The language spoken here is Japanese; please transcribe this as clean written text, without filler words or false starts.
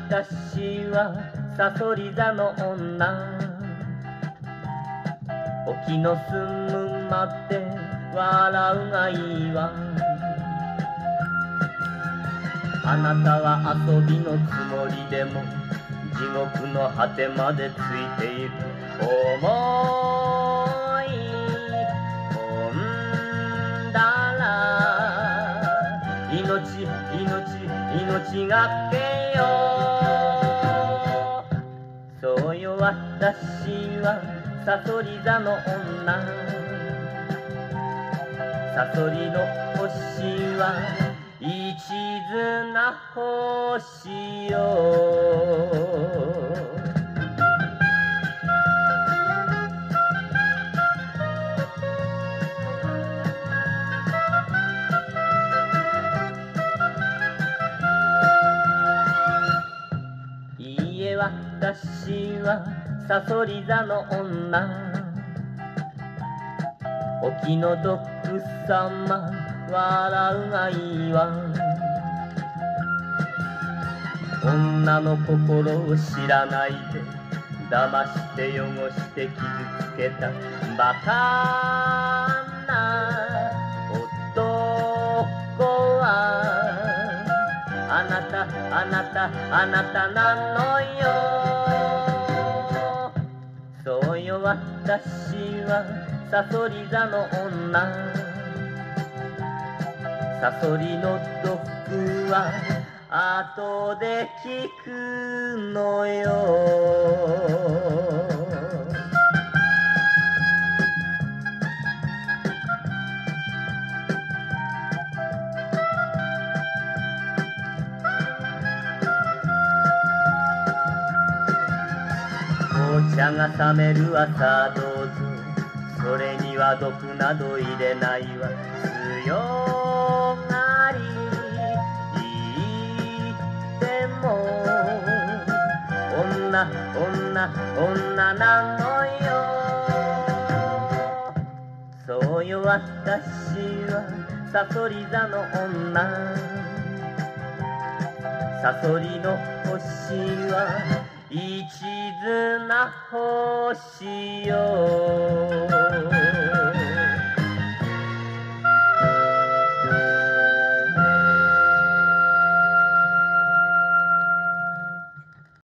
私はさそり座の女、沖の澄むまで笑うがいいわ。あなたは遊びのつもりでも地獄の果てまでついている。思い込んだら命がけよ。そうよ私はさそり座の女、さそりの星は一途な星よ。いいえ私はさそり座の女、沖のドッグ様笑うがいいわ。女の心を知らないで騙して汚して傷つけたバカな男はあなたなのよ。そうよ私はさそり座の女、さそりの毒は後で聞くのよ。紅茶が冷める朝どうぞ、それには毒など入れないわ。強がり言っても女なのよ。そうよ私はさそり座の女、さそりの星は一途な星よ。